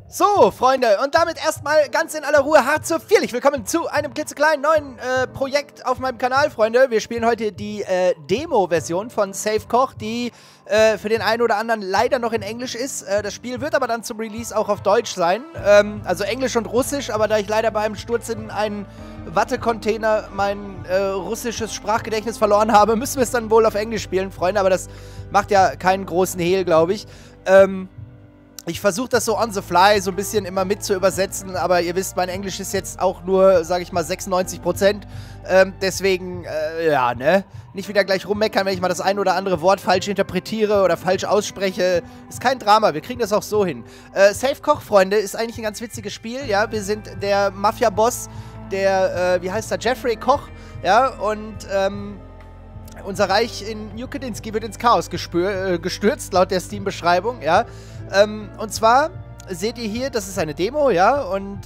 So, Freunde, und damit erstmal ganz in aller Ruhe hart zur Vierlich. Willkommen zu einem klitzekleinen neuen Projekt auf meinem Kanal, Freunde. Wir spielen heute die Demo-Version von Safe Koch, die für den einen oder anderen leider noch in Englisch ist. Das Spiel wird aber dann zum Release auch auf Deutsch sein. Also Englisch und Russisch, aber da ich leider bei einem Sturz in einen Wattecontainer mein russisches Sprachgedächtnis verloren habe, müssen wir es dann wohl auf Englisch spielen, Freunde. Aber das macht ja keinen großen Hehl, glaube ich. Ich versuche das so on the fly so ein bisschen immer mit zu übersetzen, aber ihr wisst, mein Englisch ist jetzt auch nur, sage ich mal, 96%. Deswegen, ja, ne? Nicht wieder gleich rummeckern, wenn ich mal das ein oder andere Wort falsch interpretiere oder falsch ausspreche. Ist kein Drama, wir kriegen das auch so hin. Safe Koch, Freunde, ist eigentlich ein ganz witziges Spiel, ja? Wir sind der Mafia-Boss, der, wie heißt er, Jeffrey Koch, ja? Und, unser Reich in New Kedinsky wird ins Chaos gestürzt, laut der Steam-Beschreibung, ja. Und zwar seht ihr hier, das ist eine Demo, ja, und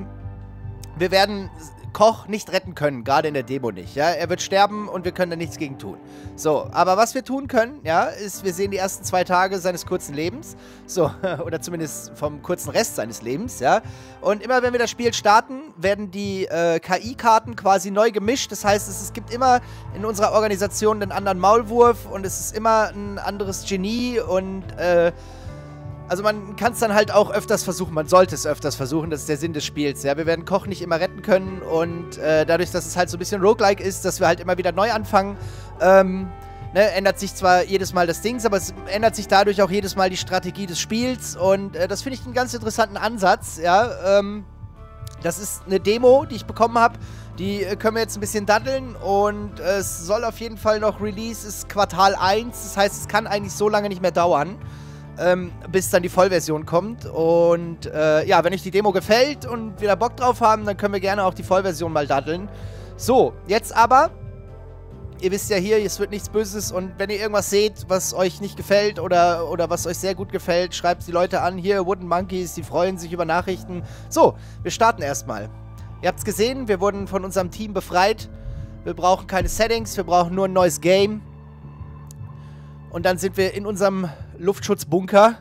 wir werden Koch nicht retten können, gerade in der Demo nicht, ja. Er wird sterben und wir können da nichts gegen tun. So, aber was wir tun können, ja, ist, wir sehen die ersten 2 Tage seines kurzen Lebens, so, oder zumindest vom kurzen Rest seines Lebens, ja. Und immer wenn wir das Spiel starten, werden die KI-Karten quasi neu gemischt. Das heißt, es gibt immer in unserer Organisation einen anderen Maulwurf und es ist immer ein anderes Genie und also man kann es dann halt auch öfters versuchen, man sollte es öfters versuchen, das ist der Sinn des Spiels, ja. Wir werden Koch nicht immer retten können und dadurch, dass es halt so ein bisschen roguelike ist, dass wir halt immer wieder neu anfangen, ne, ändert sich zwar jedes Mal das Ding, aber es ändert sich dadurch auch jedes Mal die Strategie des Spiels und das finde ich einen ganz interessanten Ansatz, ja. Das ist eine Demo, die ich bekommen habe, die können wir jetzt ein bisschen daddeln und es soll auf jeden Fall noch Release, ist Quartal 1, das heißt, es kann eigentlich so lange nicht mehr dauern. Bis dann die Vollversion kommt. Und ja, wenn euch die Demo gefällt und wir da Bock drauf haben, dann können wir gerne auch die Vollversion mal daddeln. So, jetzt aber, ihr wisst ja hier, es wird nichts Böses und wenn ihr irgendwas seht, was euch nicht gefällt oder was euch sehr gut gefällt, schreibt die Leute an. Hier, Wooden Monkeys, die freuen sich über Nachrichten. So, wir starten erstmal. Ihr habt es gesehen, wir wurden von unserem Team befreit. Wir brauchen keine Settings, wir brauchen nur ein neues Game. Und dann sind wir in unserem Luftschutzbunker.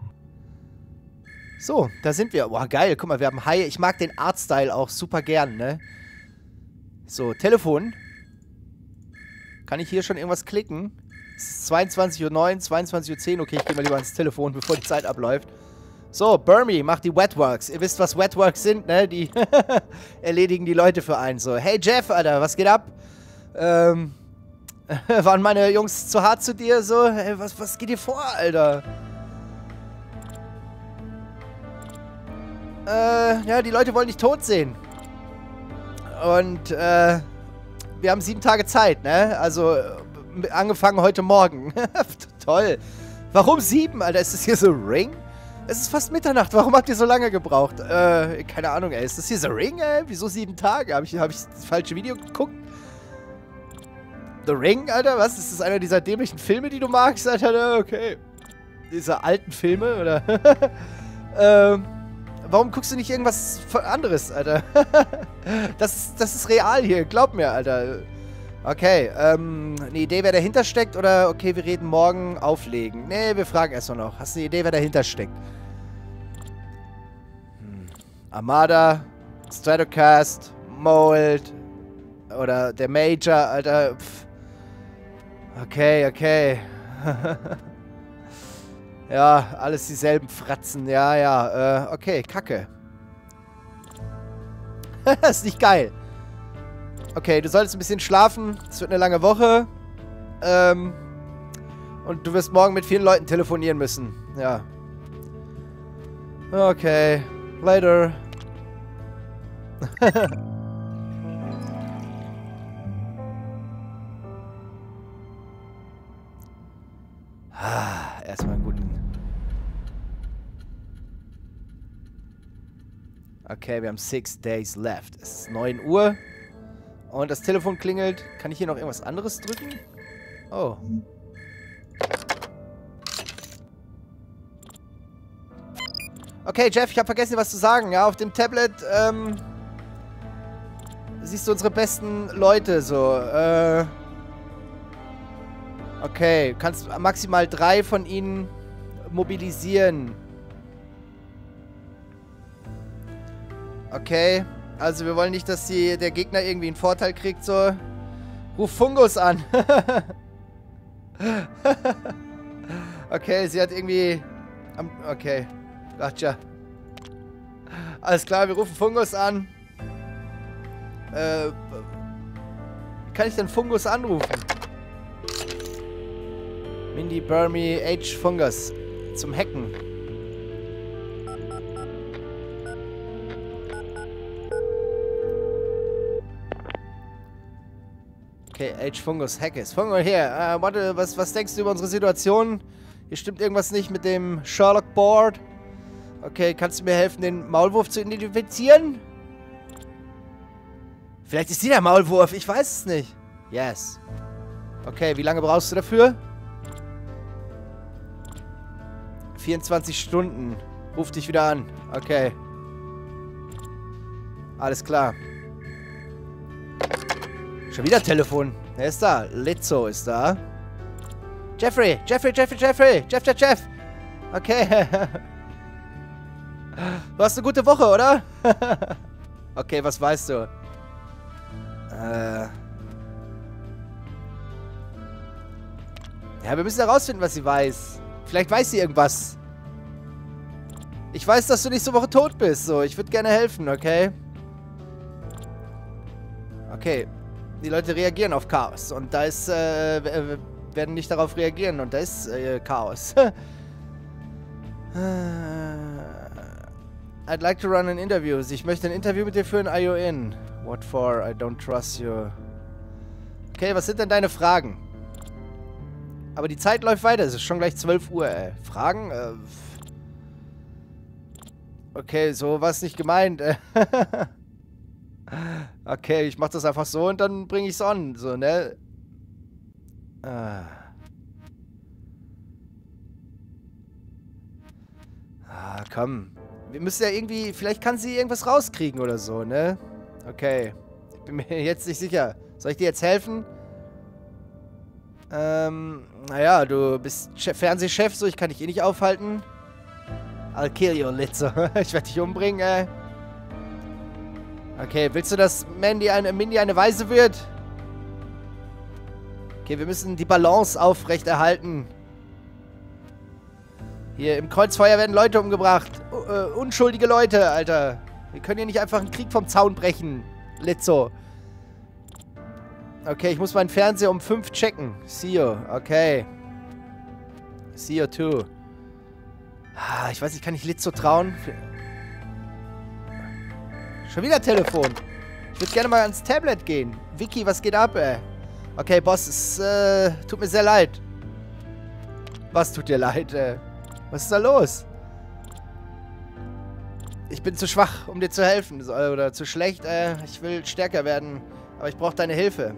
So, da sind wir. Boah, geil. Guck mal, wir haben Haie. Ich mag den Artstyle auch super gern, ne? So, Telefon. Kann ich hier schon irgendwas klicken? Es ist 22:09 Uhr, 22:10 Uhr. Okay, ich gehe mal lieber ans Telefon, bevor die Zeit abläuft. So, Burmy macht die Wetworks. Ihr wisst, was Wetworks sind, ne? Die erledigen die Leute für einen. So, hey Jeff, Alter, was geht ab? Waren meine Jungs zu hart zu dir? So, hey, was geht dir vor, Alter? Ja, die Leute wollen dich tot sehen. Und, wir haben 7 Tage Zeit, ne? Also, angefangen heute Morgen. Toll. Warum 7, Alter? Ist das hier so Ring? Es ist fast Mitternacht. Warum habt ihr so lange gebraucht? Keine Ahnung, ey. Ist das hier so Ring, ey? Wieso 7 Tage? Hab ich das falsche Video geguckt? The Ring, Alter? Was? Ist das einer dieser dämlichen Filme, die du magst, Alter? Okay. Diese alten Filme, oder? Warum guckst du nicht irgendwas anderes, Alter? Das ist real hier. Glaub mir, Alter. Okay, eine Idee, wer dahinter steckt? Oder, okay, wir reden morgen auflegen. Nee, wir fragen erstmal noch. Hast du eine Idee, wer dahinter steckt? Armada, Stratocast, Mold oder der Major, Alter. Pff. Okay. Ja, alles dieselben Fratzen. Ja. Okay, Kacke. Das ist nicht geil. Okay, du solltest ein bisschen schlafen. Es wird eine lange Woche. Und du wirst morgen mit vielen Leuten telefonieren müssen. Ja. Okay. Later. Erstmal einen guten. Okay, wir haben 6 days left. Es ist 9 Uhr. Und das Telefon klingelt. Kann ich hier noch irgendwas anderes drücken? Oh. Okay, Jeff, ich habe vergessen, was zu sagen. Ja, auf dem Tablet, siehst du unsere besten Leute so. Okay, kannst maximal 3 von ihnen mobilisieren. Okay. Also wir wollen nicht, dass der Gegner irgendwie einen Vorteil kriegt, so. Ruf Fungus an. Okay, sie hat irgendwie... Okay. Gotcha. Alles klar, wir rufen Fungus an. Wie kann ich denn Fungus anrufen? Mindy Burmy H. Fungus. Zum Hacken. Okay, H. Fungus, Hackes. Fungus, hier. Warte, was denkst du über unsere Situation? Hier stimmt irgendwas nicht mit dem Sherlock Board. Okay, kannst du mir helfen, den Maulwurf zu identifizieren? Vielleicht ist sie der Maulwurf, ich weiß es nicht. Yes. Okay, wie lange brauchst du dafür? 24 Stunden. Ruf dich wieder an. Okay. Alles klar. Schon wieder Telefon. Wer ist da? Lizzo ist da. Jeffrey! Jeff! Okay. Du hast eine gute Woche, oder? Okay, was weißt du? Ja, wir müssen herausfinden, was sie weiß. Vielleicht weiß sie irgendwas. Ich weiß, dass du nächste Woche tot bist. So, ich würde gerne helfen, okay? Okay. Die Leute reagieren auf Chaos. Und da ist, werden nicht darauf reagieren. Und da ist, Chaos. I'd like to run an interview. Ich möchte ein Interview mit dir führen, are you in? What for? I don't trust you. Okay, was sind denn deine Fragen? Aber die Zeit läuft weiter. Es ist schon gleich 12 Uhr, ey. Fragen? Okay, so war es nicht gemeint. Okay, ich mach das einfach so und dann bringe ich es on. So, ne? Komm. Wir müssen ja irgendwie... Vielleicht kann sie irgendwas rauskriegen oder so, ne? Okay. Ich bin mir jetzt nicht sicher. Soll ich dir jetzt helfen? Naja, du bist Fernsehchef, so ich kann dich eh nicht aufhalten. I'll kill you, Litzo. Ich werde dich umbringen, ey. Okay, willst du, dass Mindy eine Waise wird? Okay, wir müssen die Balance aufrechterhalten. Hier, im Kreuzfeuer werden Leute umgebracht. Unschuldige Leute, Alter. Wir können hier nicht einfach einen Krieg vom Zaun brechen. Litzo. Okay, ich muss meinen Fernseher um 5 checken. See you. Okay. See you too. Ich weiß nicht, kann ich Litzo trauen? Schon wieder Telefon. Ich würde gerne mal ans Tablet gehen. Vicky, was geht ab, ey? Okay, Boss, es tut mir sehr leid. Was tut dir leid, ey? Was ist da los? Ich bin zu schwach, um dir zu helfen. Oder zu schlecht. Ich will stärker werden. Aber ich brauche deine Hilfe.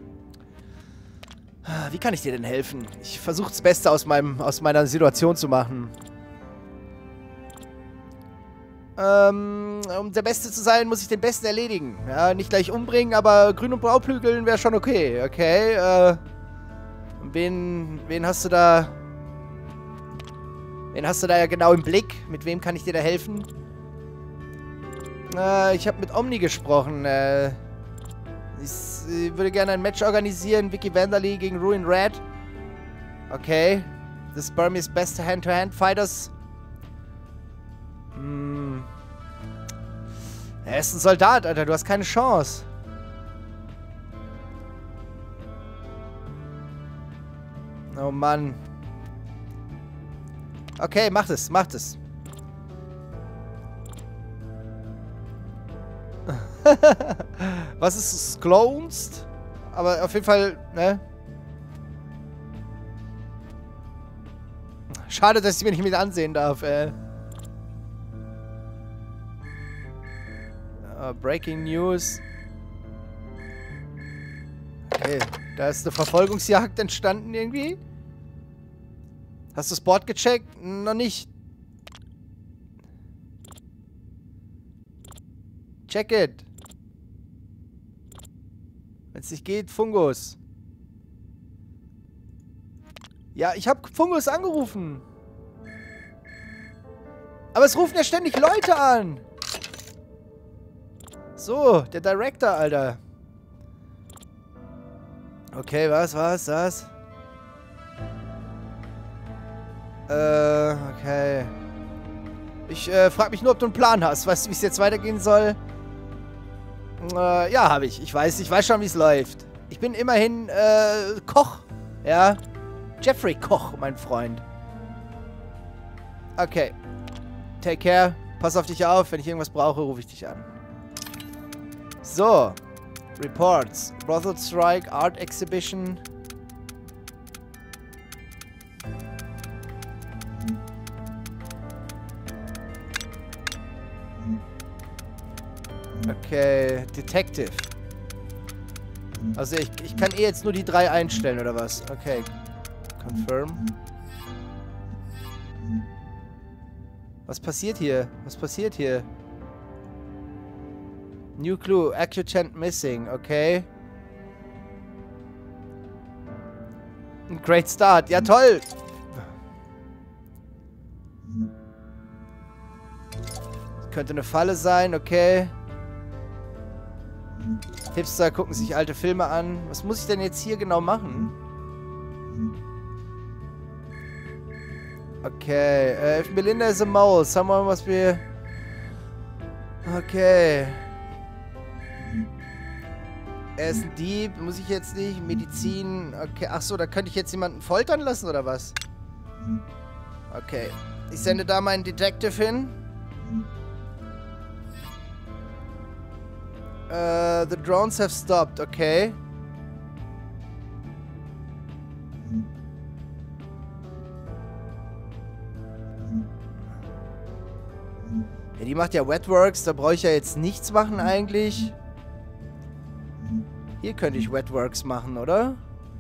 Wie kann ich dir denn helfen? Ich versuche das Beste aus meiner Situation zu machen. Um der Beste zu sein, muss ich den Besten erledigen. Ja, nicht gleich umbringen, aber grün und blau prügeln wäre schon okay. Okay, wen hast du da... Wen hast du da ja genau im Blick? Mit wem kann ich dir da helfen? Ich habe mit Omni gesprochen. Ich würde gerne ein Match organisieren. Vicky Vanderly gegen Ruin Red. Okay. Das ist Burmese beste Hand-to-Hand-Fighters. Er ist ein Soldat, Alter. Du hast keine Chance. Oh, Mann. Okay, macht es, macht es. Was ist Sklounst? Aber auf jeden Fall, ne? Schade, dass ich mir nicht mit ansehen darf, ey. Breaking News. Okay, da ist eine Verfolgungsjagd entstanden irgendwie. Hast du das Board gecheckt? Noch nicht. Check it. Wenn es nicht geht, Fungus. Ja, ich habe Fungus angerufen. Aber es rufen ja ständig Leute an. So, der Director, Alter. Okay, was? Okay. Ich frage mich nur, ob du einen Plan hast. Weißt du, wie es jetzt weitergehen soll? Ja, habe ich. Ich weiß schon, wie es läuft. Ich bin immerhin, Koch. Ja. Jeffrey Koch, mein Freund. Okay. Take care. Pass auf dich auf. Wenn ich irgendwas brauche, rufe ich dich an. So. Reports. Brothel Strike, Art Exhibition. Okay, Detective. Also ich kann eh jetzt nur die 3 einstellen, oder was? Okay. Confirm. Was passiert hier? New clue. Adjutant missing. Okay. Great start. Ja, toll. Könnte eine Falle sein. Okay. Hipster gucken sich alte Filme an. Was muss ich denn jetzt hier genau machen? Okay. If Melinda is a mole, someone must be... Okay. Er ist ein Dieb. Muss ich jetzt nicht? Medizin. Okay. Achso, da könnte ich jetzt jemanden foltern lassen, oder was? Okay. Ich sende da meinen Detective hin. The drones have stopped. Okay. Ja, die macht ja Wetworks. Da brauche ich ja jetzt nichts machen eigentlich. Hier könnte ich Wetworks machen, oder?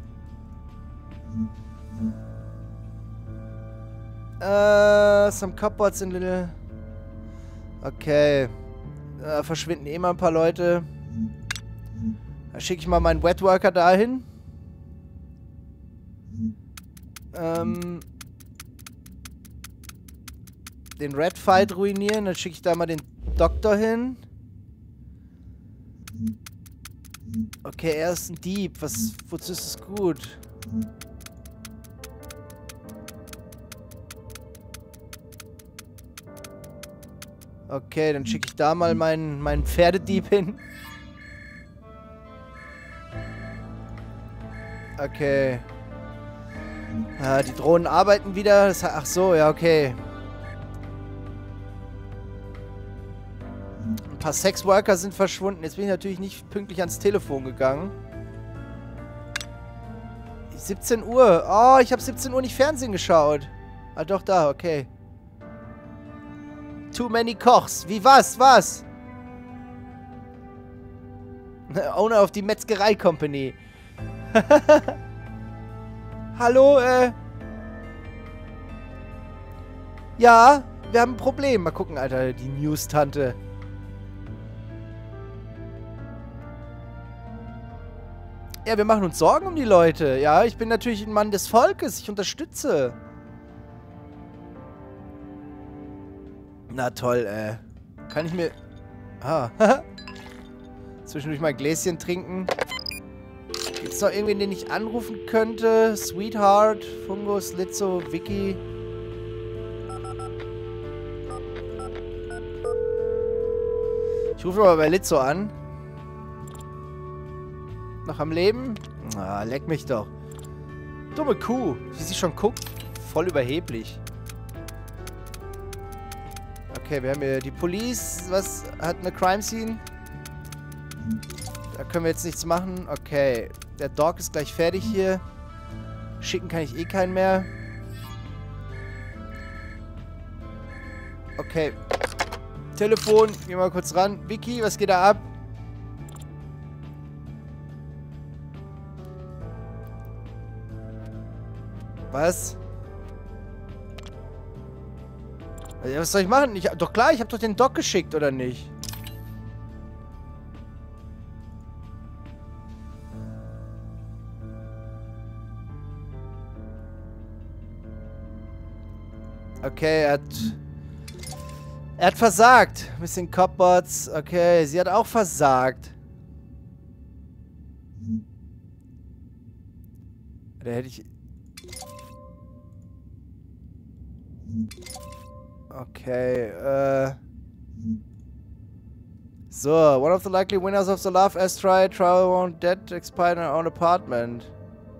Some cupboards in little... Okay. Verschwinden eh mal ein paar Leute. Da schicke ich mal meinen Wetworker dahin. Den Red Fight ruinieren. Dann schicke ich da mal den Doktor hin. Okay, er ist ein Dieb. Wozu ist es gut? Okay, dann schicke ich da mal meinen Pferdedieb hin. Okay. Ja, die Drohnen arbeiten wieder. Ach so, ja, okay. Ein paar Sexworker sind verschwunden. Jetzt bin ich natürlich nicht pünktlich ans Telefon gegangen. 17 Uhr. Oh, ich habe 17 Uhr nicht Fernsehen geschaut. Ah, doch, da, okay. Too many Kochs. Wie was? Owner of die Metzgerei Company. Hallo, ja, wir haben ein Problem. Mal gucken, Alter, die News-Tante. Ja, wir machen uns Sorgen um die Leute. Ja, ich bin natürlich ein Mann des Volkes. Ich unterstütze. Na toll, kann ich mir... Ah, zwischendurch mal ein Gläschen trinken. Gibt's noch irgendwen, den ich anrufen könnte? Sweetheart, Fungus, Lizzo, Vicky. Ich rufe mal bei Lizzo an. Noch am Leben? Ah, leck mich doch. Dumme Kuh. Wie sie schon guckt. Voll überheblich. Okay, wir haben hier die Police. Was hat eine Crime Scene? Da können wir jetzt nichts machen. Okay. Der Dog ist gleich fertig hier. Schicken kann ich eh keinen mehr. Okay. Telefon. Geh mal kurz ran. Vicky, was geht da ab? Was? Ja, was soll ich machen? Doch klar, ich habe doch den Doc geschickt, oder nicht? Okay, er hat... Er hat versagt. Bisschen Copbots. Okay, sie hat auch versagt. Da hätte ich... Okay, So, one of the likely winners of the Love Asteroid Trial won't dead expire in our own apartment.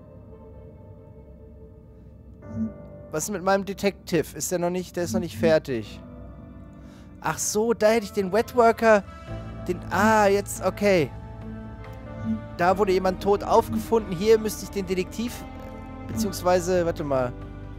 Was ist mit meinem Detective? Ist der noch nicht... Der ist noch nicht fertig. Ach so, da hätte ich den Wetworker... Ah, jetzt... Okay. Da wurde jemand tot aufgefunden. Hier müsste ich den Detektiv... Beziehungsweise... Warte mal.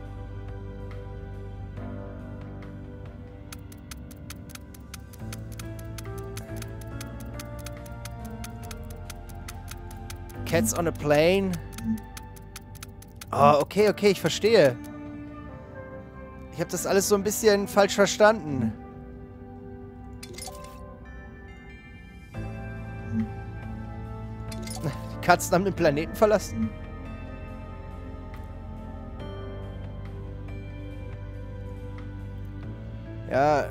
Cats on a Plane. Oh, okay, okay, ich verstehe. Ich habe das alles so ein bisschen falsch verstanden. Die Katzen haben den Planeten verlassen. Ja.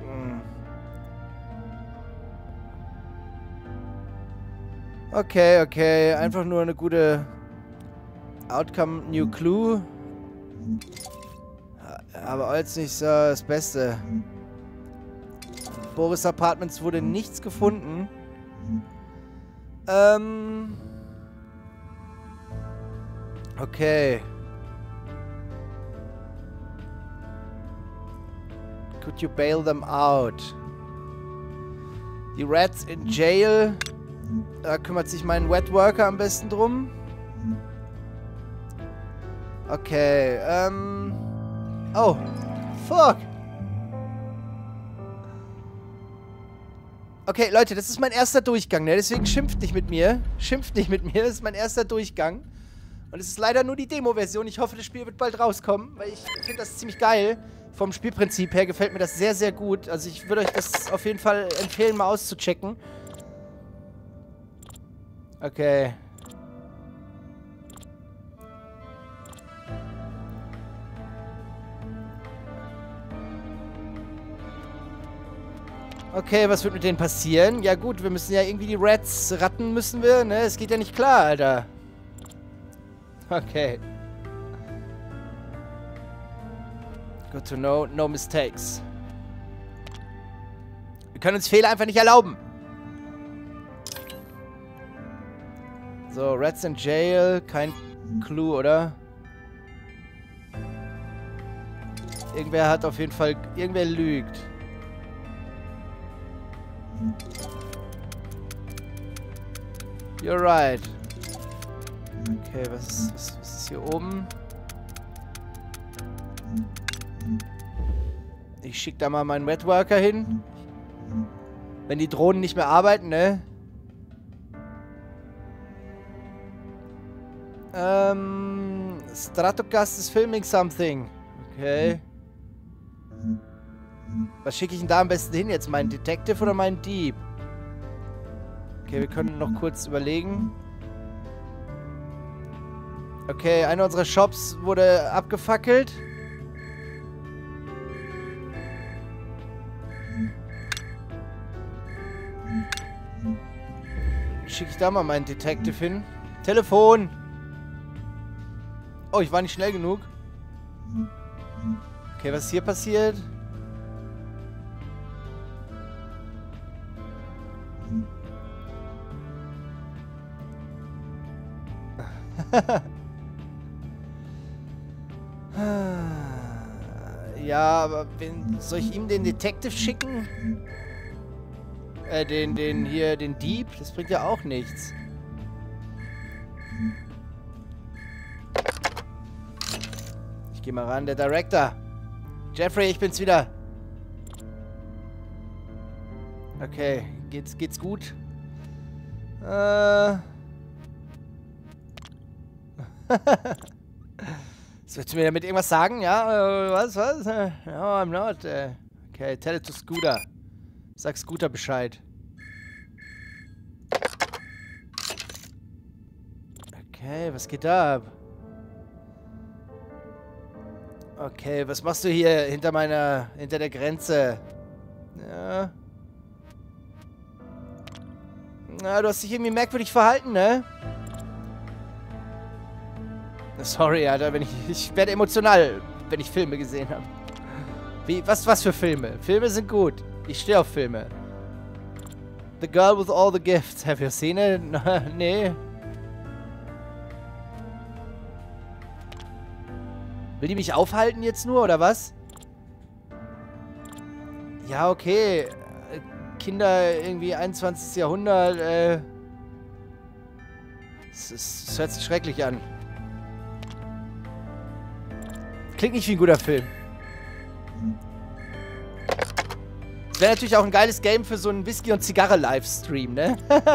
Okay, okay. Einfach nur eine gute Outcome, New Clue. Aber jetzt nicht so das Beste. Boris Apartments wurde nichts gefunden. Okay. Could you bail them out? Die Rats in Jail. Da kümmert sich mein Wetworker am besten drum. Okay, Oh, fuck. Okay, Leute, das ist mein erster Durchgang, ne? Deswegen schimpft nicht mit mir. Schimpft nicht mit mir, das ist mein erster Durchgang. Und es ist leider nur die Demo-Version. Ich hoffe, das Spiel wird bald rauskommen, weil ich finde das ziemlich geil. Vom Spielprinzip her gefällt mir das sehr, sehr gut. Also ich würde euch das auf jeden Fall empfehlen, mal auszuchecken. Okay. Okay, was wird mit denen passieren? Ja gut, wir müssen ja irgendwie die Rats ratten müssen wir, ne? Es geht ja nicht klar, Alter. Okay. Good to know, no mistakes. Wir können uns Fehler einfach nicht erlauben. So, Rats in Jail, kein Clue, oder? Irgendwer hat auf jeden Fall... Irgendwer lügt. You're right. Okay, was ist hier oben? Ich schicke da mal meinen Wetworker hin. Wenn die Drohnen nicht mehr arbeiten, ne? Stratocast is filming something. Okay. Was schicke ich denn da am besten hin jetzt? Meinen Detective oder meinen Dieb? Okay, wir können noch kurz überlegen. Okay, einer unserer Shops wurde abgefackelt. Schicke ich da mal meinen Detective hin. Telefon! Oh, ich war nicht schnell genug. Okay, was ist hier passiert? Ja, aber soll ich ihm den Detective schicken? Den Dieb? Das bringt ja auch nichts. Ich geh mal ran, der Director. Jeffrey, ich bin's wieder. Okay, geht's gut? Willst du mir damit irgendwas sagen? Ja, was? No, I'm not. Okay, tell it to Scooter. Sag Scooter Bescheid. Okay, was geht da ab? Okay, was machst du hier hinter der Grenze? Ja. Na, du hast dich irgendwie merkwürdig verhalten, ne? Sorry, Alter, ich werde emotional, wenn ich Filme gesehen habe. Was für Filme? Filme sind gut. Ich stehe auf Filme. The Girl with All the Gifts. Have you seen it? Nee. Will die mich aufhalten jetzt nur, oder was? Ja, okay. Kinder irgendwie 21. Jahrhundert, es hört sich schrecklich an. Klingt nicht wie ein guter Film. Das wäre natürlich auch ein geiles Game für so einen Whisky- und Zigarre-Livestream, ne?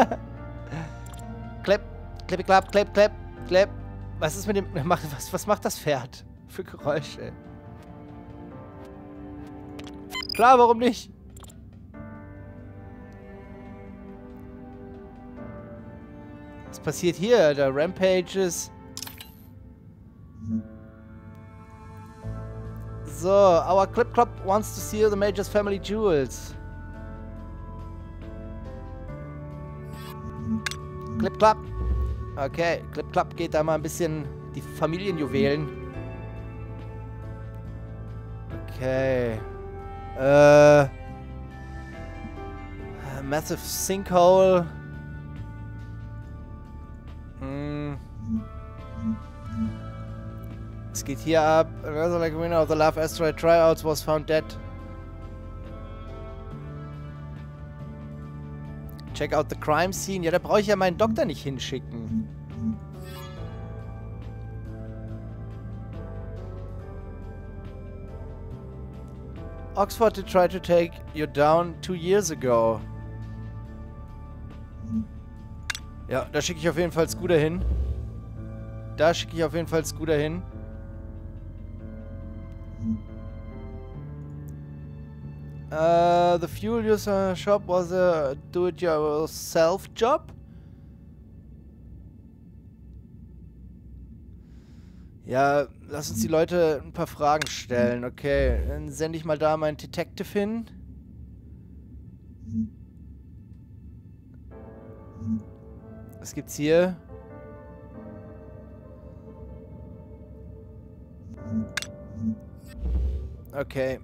Clap, clap, clap, clap, clap, clap. Was ist mit dem... Was macht das Pferd für Geräusche? Klar, warum nicht? Was passiert hier? Der Rampages. So, our Clip Club wants to steal the Major's family jewels. Clip Club. Okay, Clip Club geht da mal ein bisschen die Familienjuwelen. Okay. Massive Sinkhole. Es geht hier ab. Another like winner of the Love Asteroid Tryouts was found dead. Check out the crime scene. Ja, da brauche ich ja meinen Doktor nicht hinschicken. Oxford tried to take you down 2 years ago. Ja, da schicke ich auf jeden Fall Scooter hin. Da schicke ich auf jeden Fall Scooter hin. The fuel user shop was a do-it-yourself job. Ja, lass uns die Leute ein paar Fragen stellen. Okay, dann sende ich mal da meinen Detective hin. Was gibt's hier? Okay.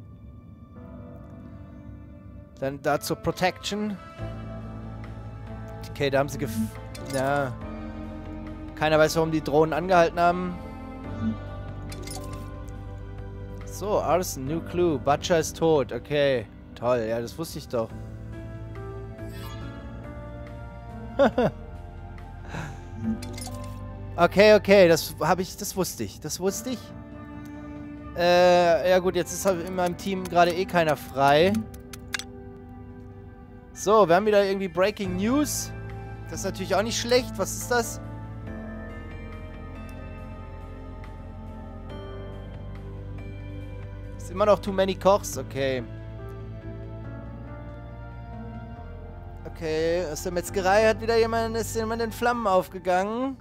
Dann da zur Protection. Okay, da haben sie ja. Keiner weiß, warum die Drohnen angehalten haben. So, Arson, new clue. Butcher ist tot. Okay. Toll, ja, das wusste ich doch. Okay, das wusste ich. Das wusste ich. Ja gut, jetzt ist halt in meinem Team gerade eh keiner frei. So, wir haben wieder irgendwie Breaking News. Das ist natürlich auch nicht schlecht. Was ist das? Ist immer noch too many Kochs. Okay. Okay, aus der Metzgerei hat wieder ist jemand in Flammen aufgegangen.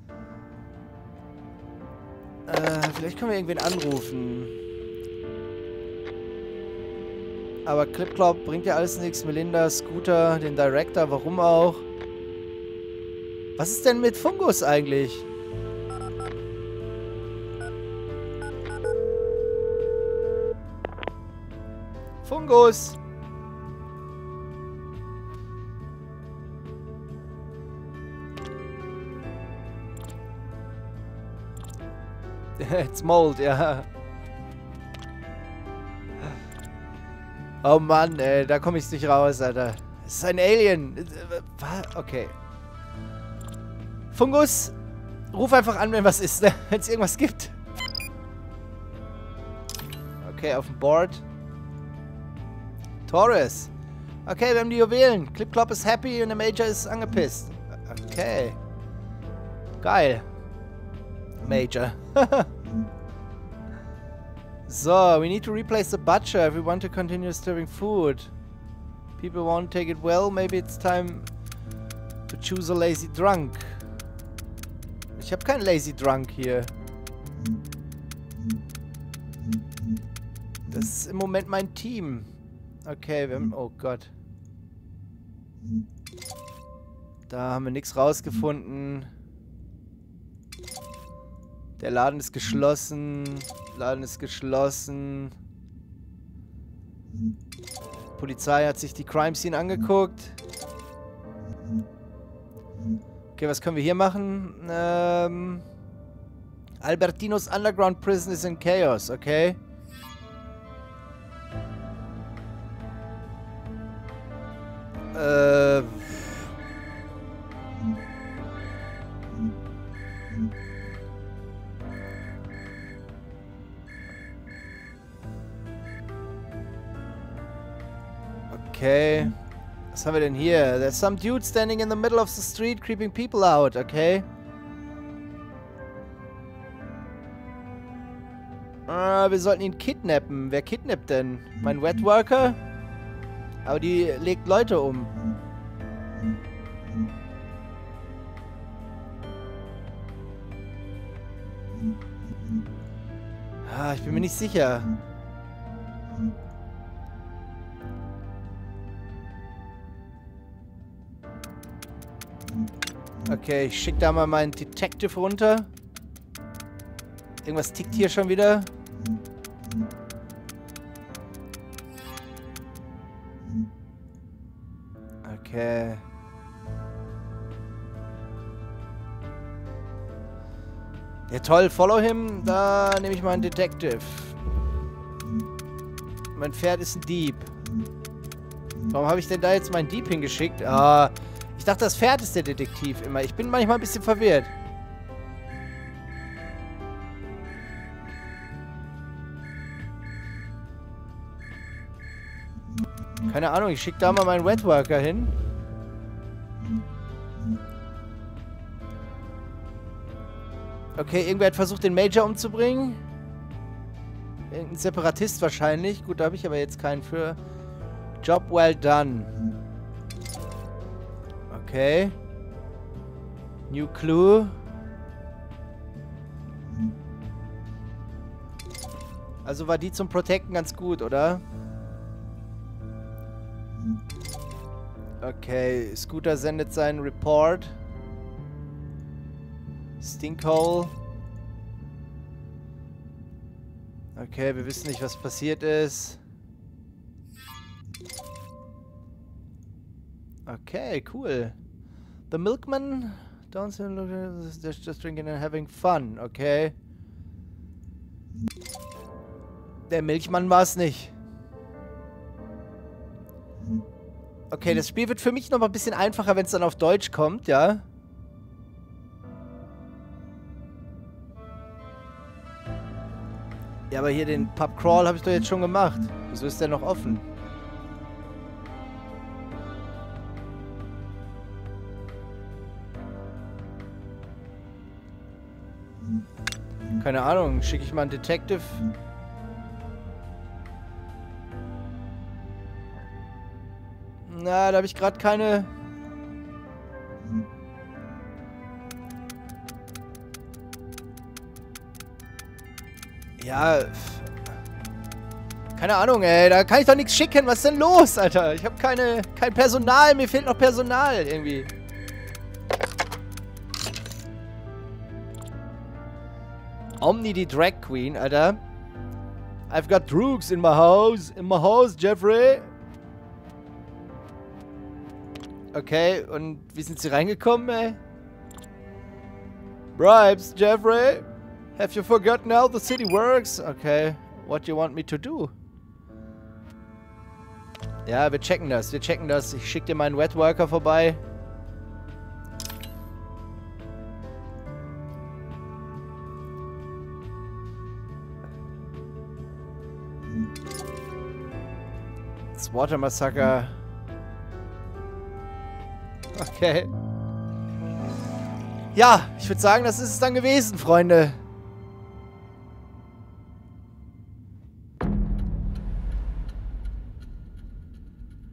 Vielleicht können wir irgendwen anrufen. Aber Clip Club bringt ja alles nichts. Melinda, Scooter, den Director, warum auch? Was ist denn mit Fungus eigentlich? Fungus! It's mold, ja. Oh Mann, ey, da komme ich nicht raus, Alter. Es ist ein Alien. Okay. Fungus, ruf einfach an, wenn was ist, ne? Wenn es irgendwas gibt. Okay, auf dem Board. Taurus. Okay, wir haben die Juwelen. Clip Clop ist happy und der Major ist angepisst. Okay. Geil. Major. So, we need to replace the butcher if we want to continue serving food. People won't take it well. Maybe it's time to choose a lazy drunk. Ich habe keinen lazy drunk hier. Das ist im Moment mein Team. Okay, wir haben... Oh Gott. Da haben wir nichts rausgefunden. Der Laden ist geschlossen. Laden ist geschlossen. Polizei hat sich die Crime Scene angeguckt. Okay, was können wir hier machen? Albertinos Underground Prison is in chaos, okay. Okay. Was haben wir denn hier? There's some dude standing in the middle of the street creeping people out, okay. Wir sollten ihn kidnappen. Wer kidnappt denn? Mein Wetworker? Aber die legt Leute um. Ah, ich bin mir nicht sicher. Okay, ich schicke da mal meinen Detective runter. Irgendwas tickt hier schon wieder. Okay. Ja toll, follow him. Da nehme ich mal einen Detective. Mein Pferd ist ein Dieb. Warum habe ich denn da jetzt meinen Dieb hingeschickt? Ah, ich dachte, das Pferd ist der Detektiv immer. Ich bin manchmal ein bisschen verwirrt. Keine Ahnung, ich schicke da mal meinen Wetworker hin. Okay, irgendwer hat versucht, den Major umzubringen. Irgendein Separatist wahrscheinlich. Gut, da habe ich aber jetzt keinen für. Job well done. Okay. New Clue. Also war die zum Protecten ganz gut, oder? Okay, Scooter sendet seinen Report. Stinkhole. Okay, wir wissen nicht, was passiert ist. Okay, cool. The Milkman. Don't look at this, just drinking and having fun. Okay. Der Milchmann war es nicht. Okay, das Spiel wird für mich noch mal ein bisschen einfacher, wenn es dann auf Deutsch kommt, ja? Ja, aber hier den Pub Crawl habe ich doch jetzt schon gemacht. Wieso ist der noch offen? Keine Ahnung, schicke ich mal einen Detective. Na, da habe ich gerade keine... Ja... Keine Ahnung, ey. Da kann ich doch nichts schicken. Was ist denn los, Alter? Ich habe kein Personal. Mir fehlt noch Personal irgendwie. Omni, die Drag Queen, Alter. I've got droogs in my house. In my house, Jeffrey. Okay, und wie sind sie reingekommen, ey? Bribes, Jeffrey. Have you forgotten how the city works? Okay, what do you want me to do? Ja, wir checken das, Ich schicke dir meinen Wetworker vorbei. Das Water Massacre. Okay. Ja, ich würde sagen, das ist es dann gewesen, Freunde.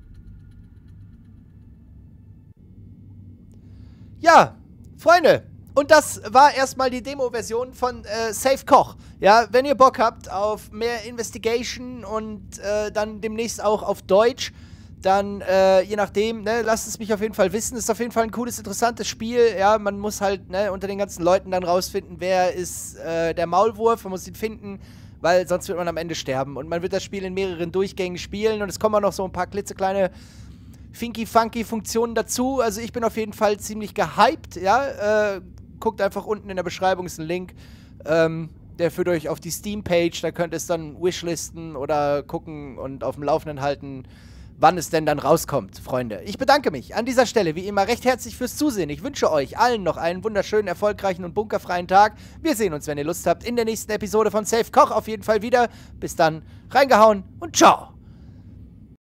Ja, Freunde, Und das war erstmal die Demo-Version von Safe Koch. Ja, wenn ihr Bock habt auf mehr Investigation und dann demnächst auch auf Deutsch, dann, je nachdem, ne, lasst es mich auf jeden Fall wissen. Ist auf jeden Fall ein cooles, interessantes Spiel. Ja, man muss halt, ne, unter den ganzen Leuten dann rausfinden, wer ist der Maulwurf. Man muss ihn finden, weil sonst wird man am Ende sterben. Und man wird das Spiel in mehreren Durchgängen spielen. Und es kommen auch noch so ein paar klitzekleine Funky-Funktionen dazu. Also ich bin auf jeden Fall ziemlich gehypt, ja. Guckt einfach unten in der Beschreibung, ist ein Link. Der führt euch auf die Steam-Page. Da könnt ihr es dann wishlisten oder gucken und auf dem Laufenden halten, wann es denn dann rauskommt, Freunde. Ich bedanke mich an dieser Stelle wie immer recht herzlich fürs Zusehen. Ich wünsche euch allen noch einen wunderschönen, erfolgreichen und bunkerfreien Tag. Wir sehen uns, wenn ihr Lust habt, in der nächsten Episode von Safe Koch auf jeden Fall wieder. Bis dann, reingehauen und ciao!